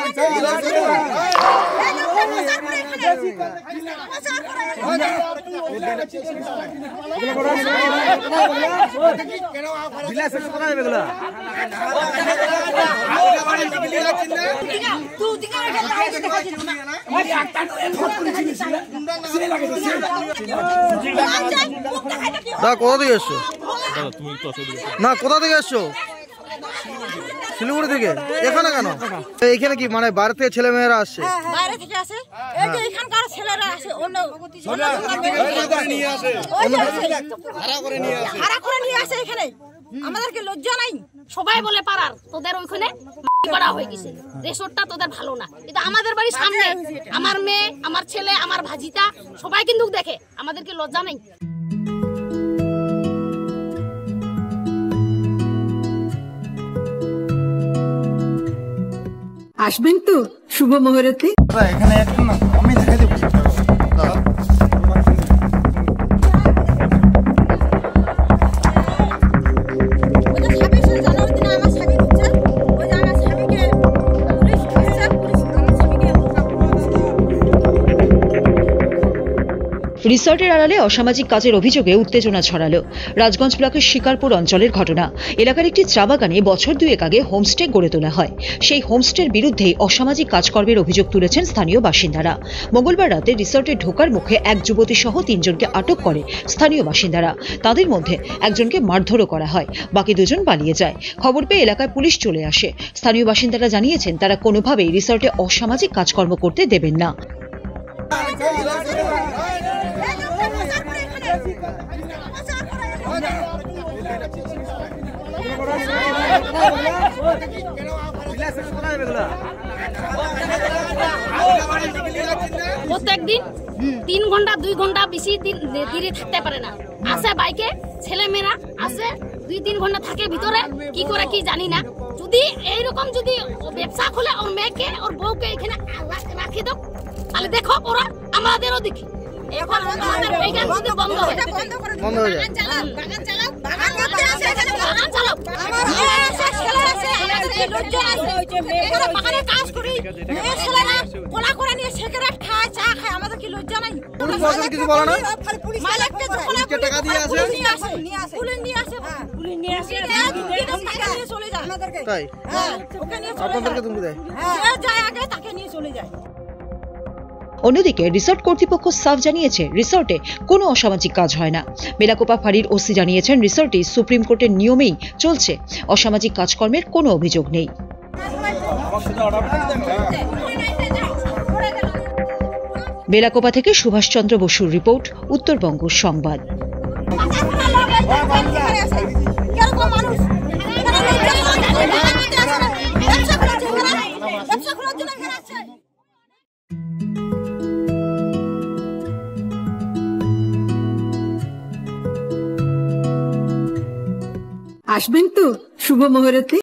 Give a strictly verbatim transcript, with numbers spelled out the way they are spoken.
কোথা থেকে এসছো? না কোথা থেকে এসছো? শিলিগুড়ি থেকে। এখানে কেন? এখানে কি মানে বাইরে থেকে ছেলে মেয়েরা আসছে? বাইরে থেকে আসে, এই যে এখানকার ছেলেরা আসে, অন্য ভাড়া করে নিয়ে আসে এখানে। আমাদেরকে লজ্জা নাই। সবাই বলে পাড়ার তোদের ওইখানে করা হয়ে গেছে, রেশনটা তোদের ভালো না, কিন্তু আমাদের বাড়ির সামনে আমার মেয়ে, আমার ছেলে, আমার ভাজিটা সবাই কিন্তু দেখে, আমাদেরকে লজ্জা নেই। আসবেন তো শুভ মুহূর্তে? এখানে আমি দেখে দেবো। রিসর্টের আড়ালে অসামাজিক কাজের অভিযোগে উত্তেজনা ছড়ালো। রাজগঞ্জ ব্লকের শিকারপুর অঞ্চলের ঘটনা। এলাকার একটি চা বাগানে বছর দুয়েক আগে হোমস্টে গড়ে তোলা হয়। সেই হোমস্টের বিরুদ্ধে অসামাজিক কাজকর্মের অভিযোগ তুলেছেন স্থানীয় বাসিন্দারা। মঙ্গলবার রাতে রিসর্টে ঢোকার মুখে এক যুবতী সহ তিনজনকে আটক করে স্থানীয় বাসিন্দারা। তাদের মধ্যে একজনকে মারধরও করা হয়, বাকি দুজন পালিয়ে যায়। খবর পেয়ে এলাকায় পুলিশ চলে আসে। স্থানীয় বাসিন্দারা জানিয়েছেন তারা কোনোভাবেই রিসর্টে অসামাজিক কাজকর্ম করতে দেবেন না। প্রত্যেকদিন তিন ঘন্টা দুই ঘন্টা বেশি দিন ধীরে থাকতে পারে না। আসে বাইকে, ছেলে মেয়েরা আসে, দুই তিন ঘন্টা থাকে ভিতরে, কি করে কি জানি না। যদি এইরকম যদি ব্যবসা খোলে, ওর মেয়েকে ওর বউকে এখানে রাখি দাও, তাহলে দেখো ওরা আমাদেরও দেখি। এখন আমাদের বাগান যদি বন্ধ হয়, বন্ধ হয়ে যায়। বাগান চালাও, বাগান করতে আসে, বাগান চালাও। আমার মেয়ে ছেলে আছে, আমাদের কি লজ্জা আছে? এখানে বাগানে কাজ করি, মেয়ে ছেলেরা কোলা করে নিয়ে সিগারেট খায়, চা খায়, আমাদের কি লজ্জা নাই? পুলিশ প্রশাসন কিছু বলে না? মালিককে যখন টাকা দিয়ে আসে, পুলিশ নিয়ে আসে, পুলিশ নিয়ে আসে, পুলিশ নিয়ে আসে, টাকা নিয়ে চলে যায়। তাই হ্যাঁ, ওকে নিয়ে চলে আপনাদেরকে তুমি দেয়? যায়, যায় আগে তাকে নিয়ে চলে যায়। অন্যদিকে রিসর্ট কর্তৃপক্ষ সাফ জানিয়েছে রিসর্টে কোনো অসামাজিক কাজ হয় না। বেলাকোপা ফাঁড়ির ওসি জানিয়েছেন রিসর্টে সুপ্রিম কোর্টের নিয়মেই চলছে, অসামাজিক কাজকর্মের কোনো অভিযোগ নেই। বেলাকোপা থেকে সুভাষচন্দ্র বসুর রিপোর্ট, উত্তরবঙ্গ সংবাদ। আসবেন তো শুভ মুহূর্তে?